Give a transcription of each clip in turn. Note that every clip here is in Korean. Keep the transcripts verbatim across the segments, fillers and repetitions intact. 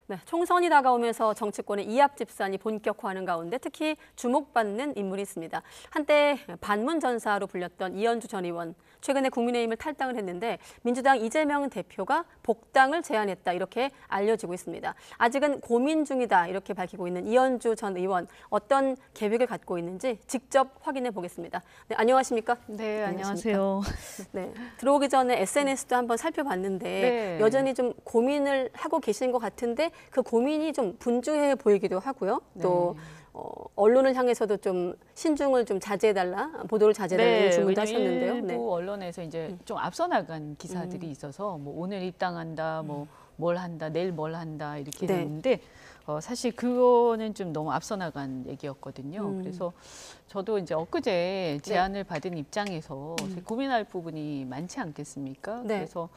네, 총선이 다가오면서 정치권의 이합 집산이 본격화하는 가운데 특히 주목받는 인물이 있습니다. 한때 반문전사로 불렸던 이현주 전 의원, 최근에 국민의힘을 탈당을 했는데 민주당 이재명 대표가 복당을 제안했다 이렇게 알려지고 있습니다. 아직은 고민 중이다 이렇게 밝히고 있는 이현주 전 의원, 어떤 계획을 갖고 있는지 직접 확인해 보겠습니다. 네, 안녕하십니까? 네, 안녕하세요. 네, 들어오기 전에 에스엔에스도 한번 살펴봤는데 네. 여전히 좀 고민을 하고 계신 것 같은데 그 고민이 좀 분주해 보이기도 하고요. 또 네. 어, 언론을 향해서도 좀 신중을 좀 자제해달라, 보도를 자제해달라 네, 주문도 왜냐면 하셨는데요. 일부 네. 언론에서 이제 좀 앞서 나간 기사들이 음. 있어서 뭐 오늘 입당한다, 뭐 뭘 한다, 내일 뭘 한다 이렇게 네. 됐는데 어, 사실 그거는 좀 너무 앞서 나간 얘기였거든요. 음. 그래서 저도 이제 엊그제 제안을 받은 입장에서 음. 고민할 부분이 많지 않겠습니까? 네. 그래서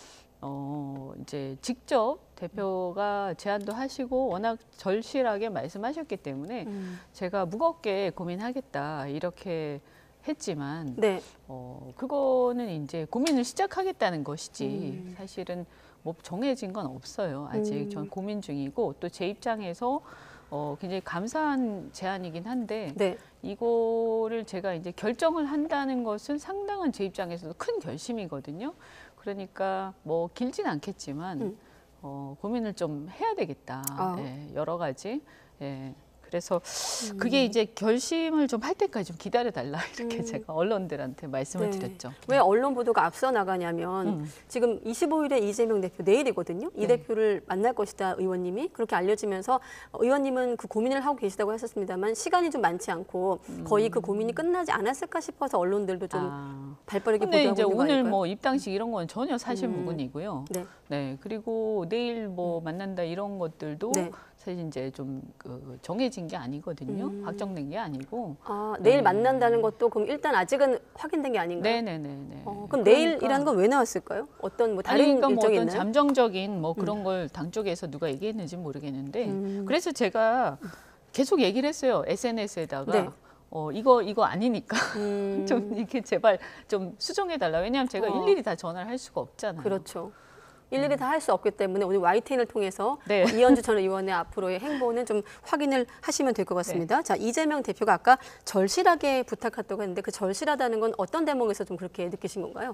어, 이제 직접 대표가 제안도 하시고 워낙 절실하게 말씀하셨기 때문에 음. 제가 무겁게 고민하겠다 이렇게 했지만 네. 어, 그거는 이제 고민을 시작하겠다는 것이지 음. 사실은 뭐 정해진 건 없어요. 아직 음. 전 고민 중이고 또 제 입장에서 어, 굉장히 감사한 제안이긴 한데 네. 이거를 제가 이제 결정을 한다는 것은 상당한 제 입장에서도 큰 결심이거든요. 그러니까 뭐 길진 않겠지만 음. 어, 고민을 좀 해야 되겠다. 아. 예, 여러 가지. 예. 그래서 음. 그게 이제 결심을 좀 할 때까지 좀 기다려달라 이렇게 음. 제가 언론들한테 말씀을 네. 드렸죠. 왜 언론 보도가 앞서 나가냐면 음. 지금 이십오일에 이재명 대표 내일이거든요. 이 네. 대표를 만날 것이다 의원님이 그렇게 알려지면서 의원님은 그 고민을 하고 계시다고 하셨습니다만 시간이 좀 많지 않고 거의 그 고민이 끝나지 않았을까 싶어서 언론들도 좀 아. 발빠르게 근데 보도하고 이제 있는 거 오늘 아닐까요? 뭐 입당식 이런 건 전혀 사실 음. 무근이고요. 네. 네. 그리고 내일 뭐 만난다 이런 것들도 네. 사실 이제 좀 그 정해진 게 아니거든요. 음. 확정된 게 아니고. 아, 내일 네. 만난다는 것도 그럼 일단 아직은 확인된 게 아닌가요? 네네네네. 어, 그럼 그러니까 내일이라는 건 왜 나왔을까요? 어떤 뭐 다른 아니, 그러니까 뭐 일정이 어떤 있나요? 잠정적인 뭐 그런 걸 당 쪽에서 누가 얘기했는지 모르겠는데 음. 그래서 제가 계속 얘기를 했어요. 에스엔에스에다가 네. 어 이거 이거 아니니까 음. 좀 이렇게 제발 좀 수정해 달라. 왜냐하면 제가 어. 일일이 다 전화를 할 수가 없잖아요. 그렇죠. 일일이 다 할 수 없기 때문에 오늘 와이티엔을 통해서 네. 어, 이현주 전 의원의 앞으로의 행보는 좀 확인을 하시면 될 것 같습니다. 자, 이재명 대표가 아까 절실하게 부탁했다고 했는데 그 절실하다는 건 어떤 대목에서 좀 그렇게 느끼신 건가요?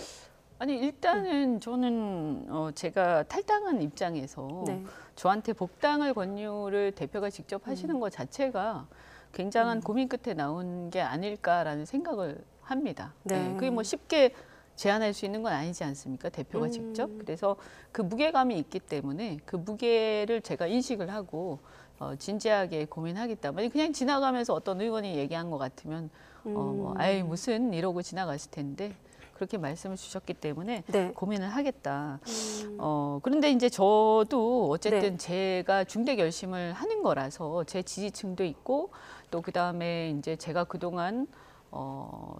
아니 일단은 저는 어 제가 탈당한 입장에서 네. 저한테 복당을 권유를 대표가 직접 하시는 것 자체가 굉장한 고민 끝에 나온 게 아닐까라는 생각을 합니다. 네. 네. 그게 뭐 쉽게 제안할 수 있는 건 아니지 않습니까? 대표가 음. 직접. 그래서 그 무게감이 있기 때문에 그 무게를 제가 인식을 하고 어, 진지하게 고민하겠다. 만약 그냥 지나가면서 어떤 의원이 얘기한 것 같으면 어, 뭐, 아이 무슨 이러고 지나갔을 텐데 그렇게 말씀을 주셨기 때문에 네. 고민을 하겠다. 음. 어, 그런데 이제 저도 어쨌든 네. 제가 중대 결심을 하는 거라서 제 지지층도 있고 또 그다음에 이제 제가 그동안 어,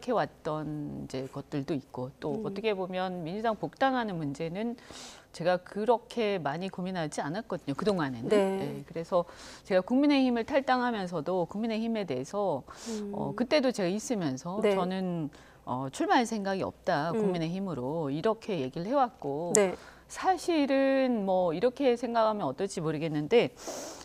생각해왔던 이제 것들도 있고 또 음. 어떻게 보면 민주당 복당하는 문제는 제가 그렇게 많이 고민하지 않았거든요. 그동안에는. 네. 네, 그래서 제가 국민의힘을 탈당하면서도 국민의힘에 대해서 음. 어, 그때도 제가 있으면서 네. 저는 어, 출마할 생각이 없다. 음. 국민의힘으로 이렇게 얘기를 해왔고 네. 사실은 뭐 이렇게 생각하면 어떨지 모르겠는데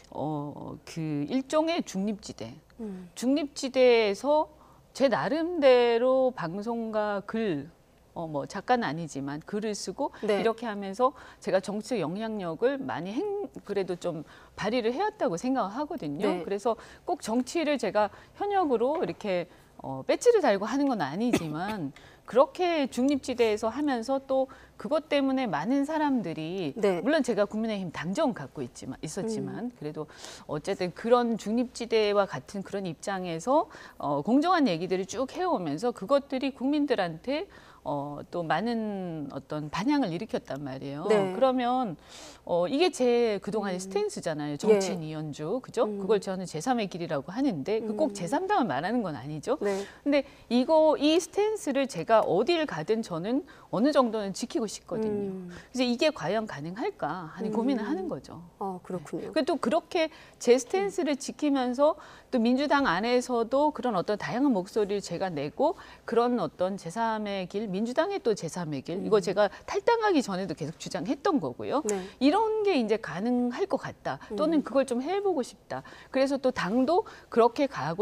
어, 그 일종의 중립지대. 음. 중립지대에서 제 나름대로 방송과 글, 어, 뭐 작가는 아니지만 글을 쓰고 네. 이렇게 하면서 제가 정치적 영향력을 많이 행, 그래도 좀 발휘를 해왔다고 생각을 하거든요. 네. 그래서 꼭 정치를 제가 현역으로 이렇게 어, 배지를 달고 하는 건 아니지만 그렇게 중립지대에서 하면서 또 그것 때문에 많은 사람들이 네. 물론 제가 국민의힘 당정 갖고 있지만 있었지만 음. 그래도 어쨌든 그런 중립지대와 같은 그런 입장에서 어, 공정한 얘기들을 쭉 해오면서 그것들이 국민들한테 어, 또 많은 어떤 반향을 일으켰단 말이에요. 네. 그러면 어, 이게 제 그동안의 음. 스탠스잖아요. 정치인 예. 이현주, 그죠? 음. 그걸 저는 제삼의 길이라고 하는데 그 꼭 음. 제삼당을 말하는 건 아니죠. 네. 근데 이거 이 스탠스를 제가 어디를 가든 저는 어느 정도는 지키고 싶거든요. 음. 그래서 이게 과연 가능할까 하는 음. 고민을 하는 거죠. 아, 그렇군요. 그또 그렇게 제 스탠스를 지키면서 또 민주당 안에서도 그런 어떤 다양한 목소리를 제가 내고 그런 어떤 제삼의 길 민주당의 또 제삼의 길, 이거 제가 탈당하기 전에도 계속 주장했던 거고요. 네. 이런 게 이제 가능할 것 같다. 또는 그걸 좀 해보고 싶다. 그래서 또 당도 그렇게 가고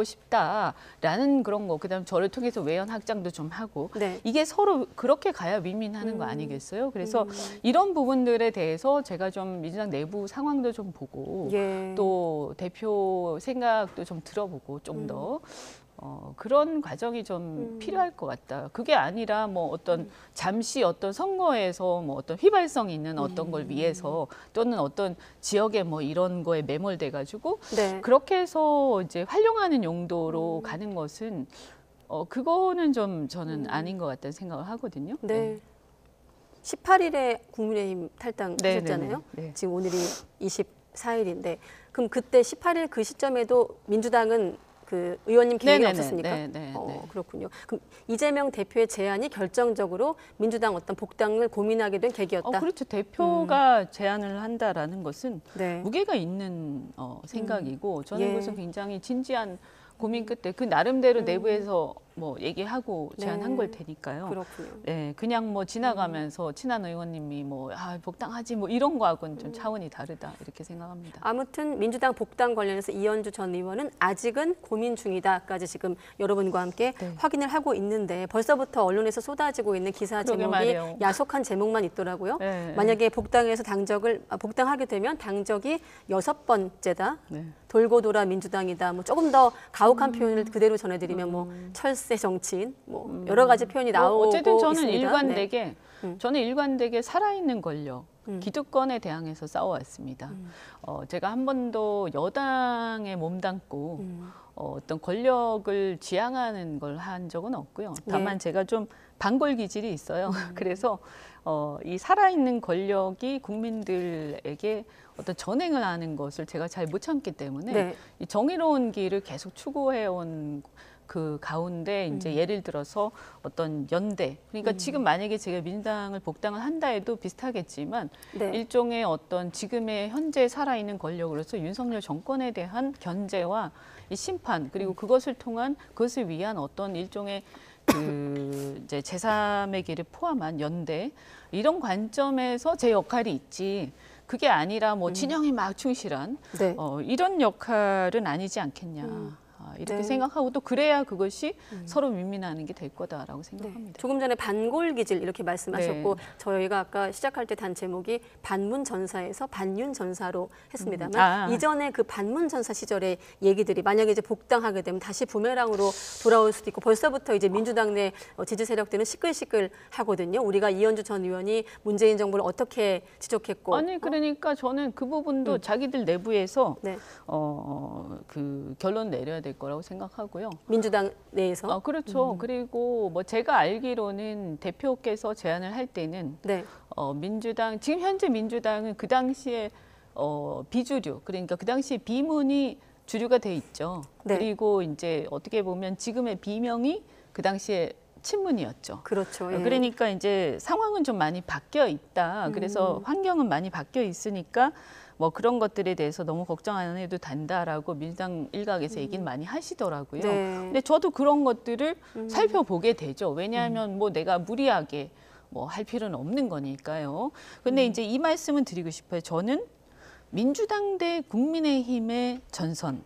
싶다라는 그런 거. 그다음 저를 통해서 외연 확장도 좀 하고 네. 이게 서로 그렇게 가야 윈윈하는 거 아니겠어요? 그래서 이런 부분들에 대해서 제가 좀 민주당 내부 상황도 좀 보고 예. 또 대표 생각도 좀 들어보고 좀 더 어, 그런 과정이 좀 음. 필요할 것 같다. 그게 아니라 뭐 어떤 잠시 어떤 선거에서 뭐 어떤 휘발성 있는 어떤 걸 위해서 또는 어떤 지역에 뭐 이런 거에 매몰돼 가지고 네. 그렇게 해서 이제 활용하는 용도로 가는 것은 어, 그거는 좀 저는 아닌 것 같다는 생각을 하거든요. 네. 십팔 일에 국민의힘 네, 탈당하셨잖아요. 네, 네. 지금 오늘이 이십사 일인데 그럼 그때 십팔 일 그 시점에도 민주당은 그 의원님 계획이 네네네, 없었습니까? 네, 네, 어, 네. 그렇군요. 그럼 이재명 대표의 제안이 결정적으로 민주당 어떤 복당을 고민하게 된 계기였다. 어, 그렇죠. 대표가 제안을 한다라는 것은 네. 무게가 있는 어, 생각이고 저는 예. 그것은 굉장히 진지한 고민 끝에 그 나름대로 내부에서 뭐 얘기하고 제안한 네. 걸 테니까요. 그렇군요. 네, 그냥 뭐 지나가면서 친한 의원님이 뭐 아, 복당하지 뭐 이런 거하고는 좀 차원이 다르다 이렇게 생각합니다. 아무튼 민주당 복당 관련해서 이현주 전 의원은 아직은 고민 중이다까지 지금 여러분과 함께 네. 확인을 하고 있는데 벌써부터 언론에서 쏟아지고 있는 기사 그러게 제목이 말이에요. 야속한 제목만 있더라고요. 네. 만약에 복당해서 당적을 아, 복당하게 되면 당적이 여섯 번째다. 네. 돌고 돌아 민주당이다. 뭐 조금 더 가혹한 표현을 그대로 전해드리면 뭐 철새 정치인, 뭐 여러 가지 표현이 나오고 뭐 어쨌든 저는 있습니다. 일관되게 네. 음. 저는 일관되게 살아있는 권력, 음. 기득권에 대항해서 싸워왔습니다. 음. 어, 제가 한 번도 여당에 몸담고 음. 어, 어떤 권력을 지향하는 걸 한 적은 없고요. 다만 네. 제가 좀 반골 기질이 있어요. 그래서 어, 이 살아있는 권력이 국민들에게 어떤 전행을 하는 것을 제가 잘 못 참기 때문에 네. 이 정의로운 길을 계속 추구해온 그 가운데 이제 예를 들어서 어떤 연대 그러니까 지금 만약에 제가 민주당을 복당을 한다 해도 비슷하겠지만 네. 일종의 어떤 지금의 현재 살아있는 권력으로서 윤석열 정권에 대한 견제와 이 심판 그리고 그것을 통한 그것을 위한 어떤 일종의 그 이제 제삼의 길을 포함한 연대 이런 관점에서 제 역할이 있지 그게 아니라 뭐 진영에 막 충실한 네. 어, 이런 역할은 아니지 않겠냐. 아, 이렇게 네. 생각하고 또 그래야 그것이 서로 윈윈하는 게 될 거다라고 생각합니다. 조금 전에 반골 기질 이렇게 말씀하셨고 네. 저희가 아까 시작할 때 단 제목이 반문 전사에서 반윤 전사로 했습니다만 음. 아. 이전에 그 반문 전사 시절의 얘기들이 만약에 이제 복당하게 되면 다시 부메랑으로 돌아올 수도 있고 벌써부터 이제 민주당 내 어, 지지 세력들은 시끌시끌 하거든요. 우리가 이현주 전 의원이 문재인 정부를 어떻게 지적했고 아니 그러니까 저는 그 부분도 음. 자기들 내부에서 네. 어, 그 결론 내려야 될 거라고 생각하고요. 민주당 내에서 아, 그렇죠. 그리고 뭐 제가 알기로는 대표께서 제안을 할 때는 네. 어, 민주당 지금 현재 민주당은 그 당시에 어, 비주류 그러니까 그 당시에 비문이 주류가 돼 있죠. 네. 그리고 이제 어떻게 보면 지금의 비명이 그 당시에 친문이었죠. 그렇죠. 예. 그러니까 이제 상황은 좀 많이 바뀌어 있다. 음. 그래서 환경은 많이 바뀌어 있으니까 뭐 그런 것들에 대해서 너무 걱정 안 해도 된다라고 민주당 일각에서 얘기는 많이 하시더라고요. 네. 근데 저도 그런 것들을 살펴보게 되죠. 왜냐하면 뭐 내가 무리하게 뭐 할 필요는 없는 거니까요. 근데 이제 이 말씀은 드리고 싶어요. 저는 민주당 대 국민의힘의 전선.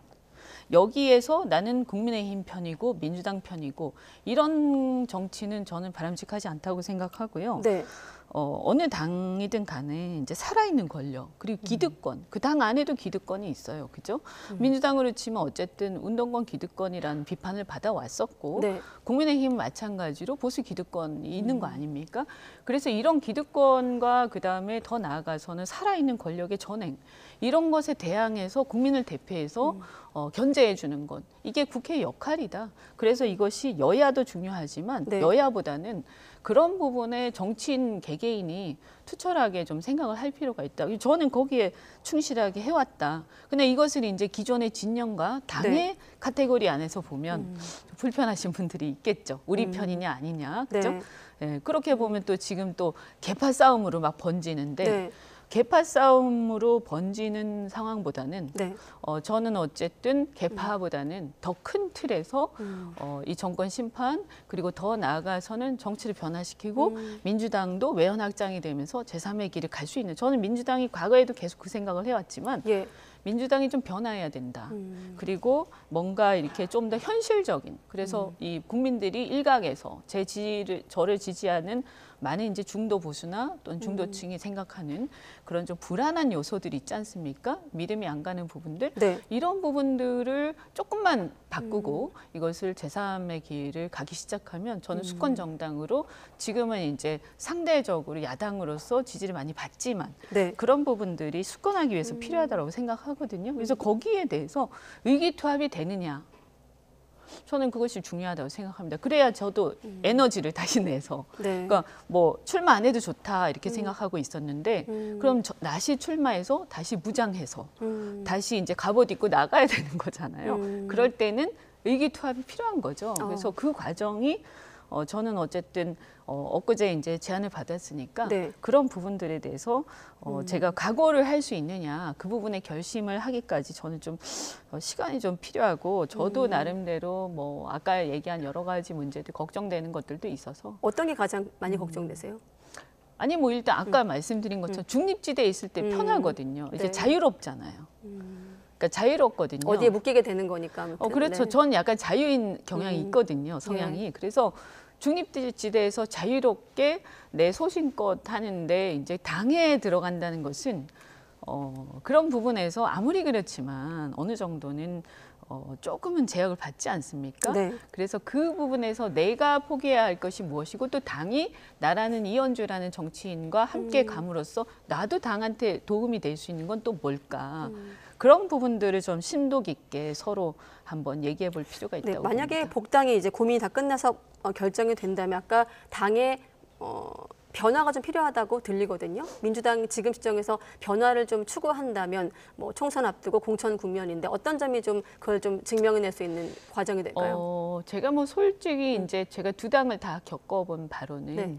여기에서 나는 국민의힘 편이고 민주당 편이고 이런 정치는 저는 바람직하지 않다고 생각하고요. 네. 어, 어느 당이든 간에 이제 살아있는 권력 그리고 기득권 그 당 안에도 기득권이 있어요, 그죠? 민주당으로 치면 어쨌든 운동권 기득권이라는 비판을 받아왔었고 네. 국민의힘은 마찬가지로 보수 기득권이 있는 거 아닙니까? 그래서 이런 기득권과 그 다음에 더 나아가서는 살아있는 권력의 전행 이런 것에 대항해서 국민을 대표해서 어, 견제해 주는 것 이게 국회의 역할이다. 그래서 이것이 여야도 중요하지만 네. 여야보다는 그런 부분에 정치인 개개인이 투철하게 좀 생각을 할 필요가 있다. 저는 거기에 충실하게 해왔다. 근데 이것을 이제 기존의 진영과 당의 네. 카테고리 안에서 보면 불편하신 분들이 있겠죠. 우리 편이냐 아니냐, 그죠? 네. 예, 그렇게 보면 또 지금 또 개파 싸움으로 막 번지는데 네. 계파 싸움으로 번지는 상황보다는 네. 어, 저는 어쨌든 계파보다는 더 큰 틀에서 음. 어, 이 정권 심판 그리고 더 나아가서는 정치를 변화시키고 음. 민주당도 외연 확장이 되면서 제삼의 길을 갈 수 있는 저는 민주당이 과거에도 계속 그 생각을 해왔지만 예. 민주당이 좀 변화해야 된다. 음. 그리고 뭔가 이렇게 좀 더 현실적인 그래서 음. 이 국민들이 일각에서 제 지지를 저를 지지하는 많은 이제 중도 보수나 또는 중도층이 음. 생각하는 그런 좀 불안한 요소들이 있지 않습니까? 믿음이 안 가는 부분들 네. 이런 부분들을 조금만 바꾸고 음. 이것을 제삼의 길을 가기 시작하면 저는 음. 수권 정당으로 지금은 이제 상대적으로 야당으로서 지지를 많이 받지만 네. 그런 부분들이 수권하기 위해서 음. 필요하다고 생각하거든요. 그래서 거기에 대해서 의기투합이 되느냐. 저는 그것이 중요하다고 생각합니다. 그래야 저도 음. 에너지를 다시 내서 네. 그러니까 뭐 출마 안 해도 좋다 이렇게 음. 생각하고 있었는데 음. 그럼 저, 다시 출마해서 다시 무장해서 음. 다시 이제 갑옷 입고 나가야 되는 거잖아요. 음. 그럴 때는 의기투합이 필요한 거죠. 어. 그래서 그 과정이 어, 저는 어쨌든 어, 엊그제 이제 제안을 받았으니까 네. 그런 부분들에 대해서 어, 음. 제가 각오를 할 수 있느냐 그 부분에 결심을 하기까지 저는 좀 어, 시간이 좀 필요하고 저도 음. 나름대로 뭐 아까 얘기한 여러 가지 문제들 걱정되는 것들도 있어서 어떤 게 가장 많이 음. 걱정되세요? 아니 뭐 일단 아까 말씀드린 것처럼 중립지대에 있을 때 음. 편하거든요. 이제 네. 자유롭잖아요. 음. 그러니까 자유롭거든요. 어디에 묶이게 되는 거니까. 아무튼. 어, 그렇죠. 네. 전 약간 자유인 경향이 음. 있거든요. 성향이. 그래서 중립지대에서 자유롭게 내 소신껏 하는데 이제 당에 들어간다는 것은 어, 그런 부분에서 아무리 그렇지만 어느 정도는 어, 조금은 제약을 받지 않습니까? 네. 그래서 그 부분에서 내가 포기해야 할 것이 무엇이고 또 당이 나라는 이현주라는 정치인과 함께 음. 감으로써 나도 당한테 도움이 될 수 있는 건 또 뭘까? 음. 그런 부분들을 좀 심도 깊게 서로 한번 얘기해 볼 필요가 네, 있다고 만약에 봅니다. 복당이 이제 고민이 다 끝나서 어, 결정이 된다면 아까 당의 어, 변화가 좀 필요하다고 들리거든요. 민주당이 지금 시점에서 변화를 좀 추구한다면 뭐 총선 앞두고 공천 국면인데 어떤 점이 좀 그걸 좀 증명해낼 수 있는 과정이 될까요? 어, 제가 뭐 솔직히 음. 이제 제가 두 당을 다 겪어본 바로는 네.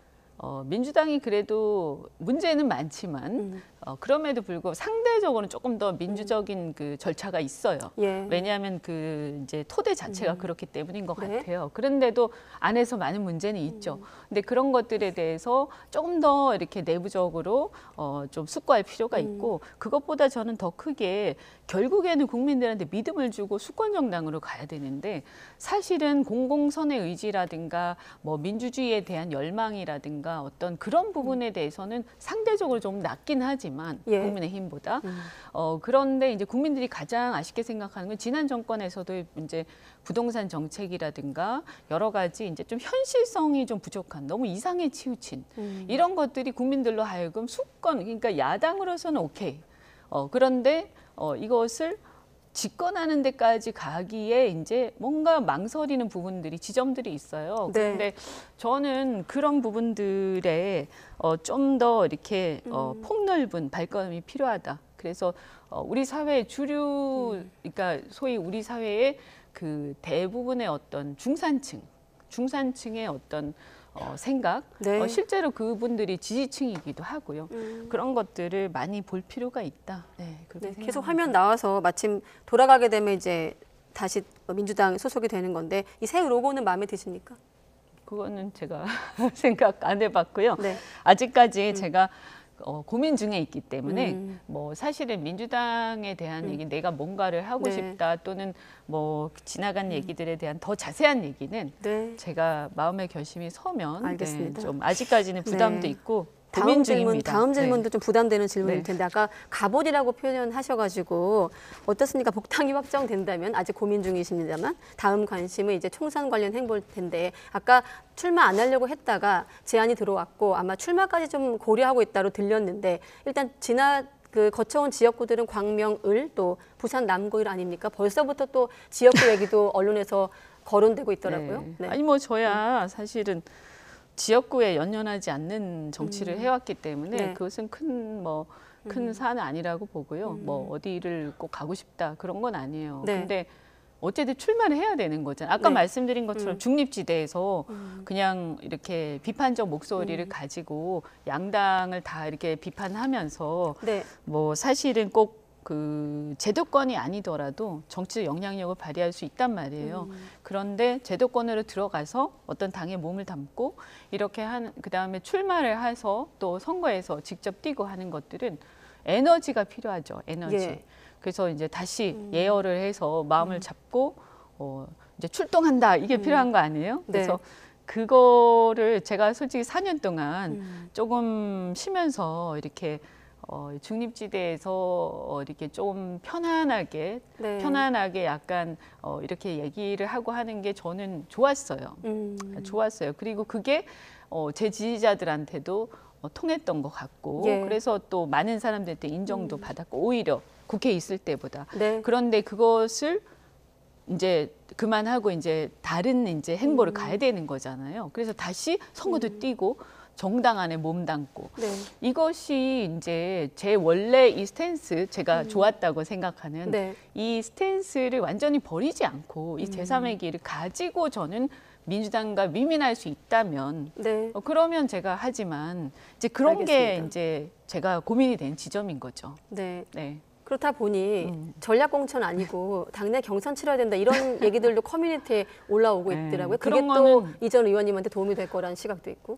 어, 민주당이 그래도 문제는 많지만 음. 어, 그럼에도 불구하고 상대적으로는 조금 더 민주적인 그 절차가 있어요. 예. 왜냐하면 그 이제 토대 자체가 음. 그렇기 때문인 것 네. 같아요. 그런데도 안에서 많은 문제는 있죠. 음. 근데 그런 것들에 대해서 조금 더 이렇게 내부적으로 어, 좀 숙고할 필요가 음. 있고 그것보다 저는 더 크게 결국에는 국민들한테 믿음을 주고 수권 정당으로 가야 되는데 사실은 공공선의 의지라든가 뭐 민주주의에 대한 열망이라든가 어떤 그런 부분에 대해서는 상대적으로 좀 낮긴 하지만 예. 국민의힘보다 음. 어, 그런데 이제 국민들이 가장 아쉽게 생각하는 건 지난 정권에서도 이제 부동산 정책이라든가 여러 가지 이제 좀 현실성이 좀 부족한 너무 이상에 치우친 음. 이런 것들이 국민들로 하여금 수권 그러니까 야당으로서는 오케이. 어, 그런데 어, 이것을 집권하는 데까지 가기에 이제 뭔가 망설이는 부분들이 지점들이 있어요. 네. 그런데 저는 그런 부분들에 어, 좀 더 이렇게 어, 음. 폭넓은 발걸음이 필요하다. 그래서 어, 우리 사회 주류, 음. 그러니까 소위 우리 사회의 그 대부분의 어떤 중산층, 중산층의 어떤 어, 생각, 네. 어, 실제로 그분들이 지지층이기도 하고요. 음. 그런 것들을 많이 볼 필요가 있다. 네, 그렇게 네, 생각합니다. 계속 화면 나와서 마침 돌아가게 되면 이제 다시 민주당 소속이 되는 건데 이 새 로고는 마음에 드십니까? 그거는 제가 생각 안 해봤고요. 네. 아직까지 제가 어, 고민 중에 있기 때문에 음. 뭐 사실은 민주당에 대한 음. 얘기 내가 뭔가를 하고 네. 싶다 또는 뭐 지나간 얘기들에 대한 더 자세한 얘기는 네. 제가 마음의 결심이 서면 알겠습니다. 네, 좀 아직까지는 부담도 네. 있고 다음 고민 질문, 중입니다. 다음 질문도 네. 좀 부담되는 질문일 네. 텐데 아까 갑옷이라고 표현하셔가지고 어떻습니까? 복당이 확정된다면 아직 고민 중이십니다만 다음 관심은 이제 총선 관련 행보일 텐데 아까 출마 안 하려고 했다가 제안이 들어왔고 아마 출마까지 좀 고려하고 있다로 들렸는데 일단 지나 그 거쳐온 지역구들은 광명, 을, 또 부산 남구 일 아닙니까? 벌써부터 또 지역구 얘기도 언론에서 거론되고 있더라고요. 네. 네. 아니 뭐 저야 사실은 지역구에 연연하지 않는 정치를 음. 해왔기 때문에 네. 그것은 큰 뭐 큰 음. 사안은 아니라고 보고요. 음. 뭐 어디를 꼭 가고 싶다 그런 건 아니에요. 네. 근데 어쨌든 출마를 해야 되는 거잖아요. 아까 네. 말씀드린 것처럼 음. 중립지대에서 음. 그냥 이렇게 비판적 목소리를 음. 가지고 양당을 다 이렇게 비판하면서 네. 뭐 사실은 꼭 그 제도권이 아니더라도 정치적 영향력을 발휘할 수 있단 말이에요. 음. 그런데 제도권으로 들어가서 어떤 당에 몸을 담고 이렇게 한 그다음에 출마를 해서 또 선거에서 직접 뛰고 하는 것들은 에너지가 필요하죠. 에너지. 예. 그래서 이제 다시 음. 예열을 해서 마음을 음. 잡고 어 이제 출동한다. 이게 음. 필요한 거 아니에요? 네. 그래서 그거를 제가 솔직히 사 년 동안 음. 조금 쉬면서 이렇게 어, 중립지대에서 어, 이렇게 좀 편안하게 네. 편안하게 약간 어, 이렇게 얘기를 하고 하는 게 저는 좋았어요. 음. 좋았어요. 그리고 그게 어, 제 지지자들한테도 어, 통했던 것 같고 예. 그래서 또 많은 사람들한테 인정도 음. 받았고 오히려 국회에 있을 때보다 네. 그런데 그것을 이제 그만하고 이제 다른 이제 행보를 음. 가야 되는 거잖아요. 그래서 다시 선거도 음. 뛰고 정당 안에 몸담고 네. 이것이 이제 제 원래 이 스탠스 제가 음. 좋았다고 생각하는 네. 이 스탠스를 완전히 버리지 않고 이 음. 제삼의 길을 가지고 저는 민주당과 위민할 수 있다면 네. 어, 그러면 제가 하지만 이제 그런 알겠습니다. 게 이제 제가 고민이 된 지점인 거죠. 네. 네. 그렇다 보니 음. 전략 공천 아니고 당내 경선 치러야 된다 이런 얘기들도 커뮤니티에 올라오고 네. 있더라고요. 그게 그런 또 거는 이전 의원님한테 도움이 될 거라는 시각도 있고.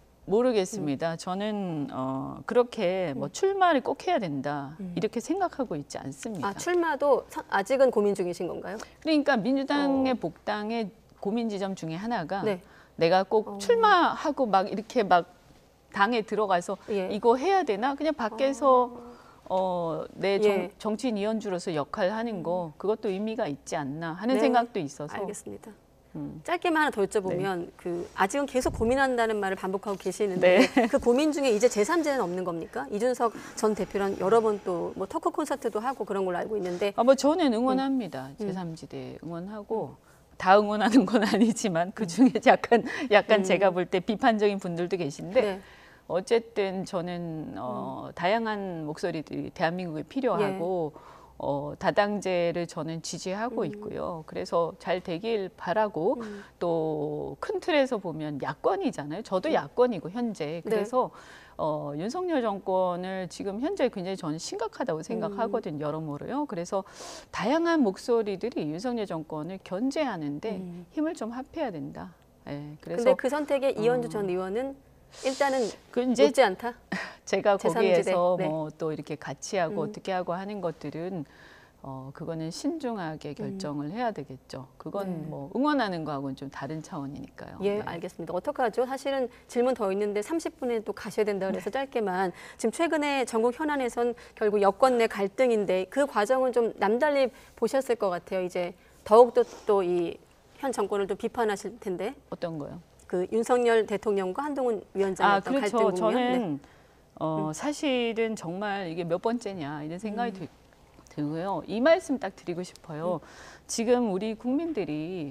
모르겠습니다. 저는 어, 그렇게 뭐 출마를 꼭 해야 된다 음. 이렇게 생각하고 있지 않습니다. 아 출마도 선- 아직은 고민 중이신 건가요? 그러니까 민주당의 어. 복당의 고민 지점 중에 하나가 네. 내가 꼭 어. 출마하고 막 이렇게 막 당에 들어가서 예. 이거 해야 되나? 그냥 밖에서 어, 내 정, 예. 정치인 위원주로서 역할 하는 거 그것도 의미가 있지 않나 하는 네. 생각도 있어서 알겠습니다. 음. 짧게만 하나 더 여쭤보면 그 아직은 계속 고민한다는 말을 반복하고 계시는데 네. 그 고민 중에 이제 제삼제는 없는 겁니까? 이준석 전 대표랑 여러 번 또 뭐 토크 콘서트도 하고 그런 걸로 알고 있는데 아, 뭐 저는 응원합니다. 음. 제삼지대 응원하고 다 응원하는 건 아니지만 그 중에 약간 약간 음. 제가 볼 때 비판적인 분들도 계신데 네. 어쨌든 저는 어, 다양한 목소리들이 대한민국에 필요하고 어, 다당제를 저는 지지하고 음. 있고요. 그래서 잘 되길 바라고 음. 또 큰 틀에서 보면 야권이잖아요. 저도 음. 야권이고 현재 네. 그래서 어, 윤석열 정권을 지금 현재 굉장히 저는 심각하다고 생각하거든요. 여러모로요. 그래서 다양한 목소리들이 윤석열 정권을 견제하는데 음. 힘을 좀 합해야 된다. 예, 그래서 근데 그 선택에 이현주 어. 전 의원은 일단은 그 이제 높지 않다. 제가 제삼지대. 거기에서 네. 뭐 또 이렇게 같이 하고 음. 어떻게 하고 하는 것들은 어 그거는 신중하게 결정을 해야 되겠죠. 그건 네. 뭐 응원하는 거하고는 좀 다른 차원이니까요. 예, 네. 알겠습니다. 어떡하죠? 사실은 질문 더 있는데 삼십 분에 또 가셔야 된다 그래서 짧게만 지금 최근에 전국 현안에선 결국 여권 내 갈등인데 그 과정은 좀 남달리 보셨을 것 같아요. 이제 더욱더 또 이 현 정권을 또 비판하실 텐데 어떤 거요? 그 윤석열 대통령과 한동훈 위원장의 아 어떤 그렇죠. 갈등 국면. 저는 네. 어 사실은 정말 이게 몇 번째냐 이런 생각이 들, 들고요. 이 말씀 딱 드리고 싶어요. 지금 우리 국민들이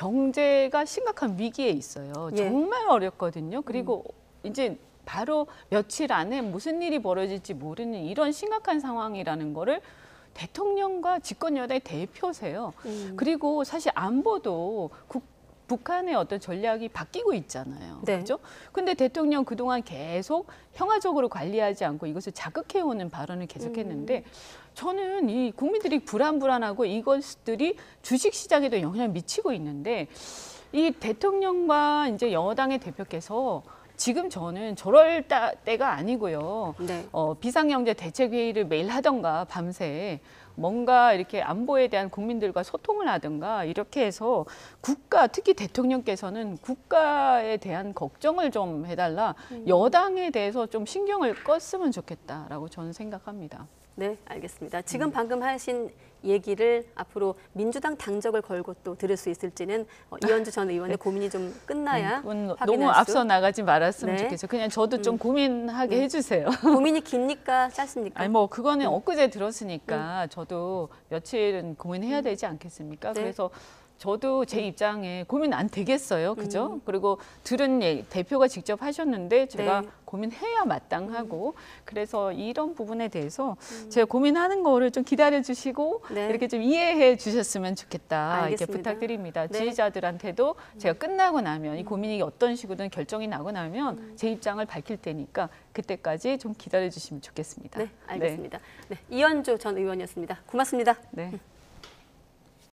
경제가 심각한 위기에 있어요. 예. 정말 어렵거든요. 그리고 이제 바로 며칠 안에 무슨 일이 벌어질지 모르는 이런 심각한 상황이라는 거를 대통령과 집권 여당의 대표세요. 음. 그리고 사실 안보도 국, 북한의 어떤 전략이 바뀌고 있잖아요. 네. 그렇죠? 근데 대통령 그동안 계속 평화적으로 관리하지 않고 이것을 자극해오는 발언을 계속했는데 저는 이 국민들이 불안불안하고 이것들이 주식 시장에도 영향을 미치고 있는데 이 대통령과 이제 여당의 대표께서 지금 저는 저럴 따, 때가 아니고요. 네. 어, 비상경제 대책회의를 매일 하던가 밤새 뭔가 이렇게 안보에 대한 국민들과 소통을 하든가 이렇게 해서 국가 특히 대통령께서는 국가에 대한 걱정을 좀 해달라 여당에 대해서 좀 신경을 껐으면 좋겠다라고 저는 생각합니다. 네, 알겠습니다. 지금 방금 하신 얘기를 앞으로 민주당 당적을 걸고 또 들을 수 있을지는 어, 이현주 전 의원의 고민이 좀 끝나야 그건 확인할 너무 수. 앞서 나가지 말았으면 네. 좋겠어요. 그냥 저도 좀 고민하게 해주세요. 고민이 깁니까 짧습니까? 아니 뭐 그거는 엊그제 들었으니까 저도 며칠은 고민해야 되지 않겠습니까? 네. 그래서 저도 제 입장에 고민 안 되겠어요. 그죠? 음. 그리고 들은 예, 대표가 직접 하셨는데 제가 네. 고민해야 마땅하고 음. 그래서 이런 부분에 대해서 음. 제가 고민하는 거를 좀 기다려 주시고 네. 이렇게 좀 이해해 주셨으면 좋겠다. 알겠습니다. 이렇게 부탁드립니다. 네. 지지자들한테도 제가 끝나고 나면 이 고민이 어떤 식으로든 결정이 나고 나면 음. 제 입장을 밝힐 테니까 그때까지 좀 기다려 주시면 좋겠습니다. 네, 알겠습니다. 네. 네, 이현주 전 의원이었습니다. 고맙습니다. 네.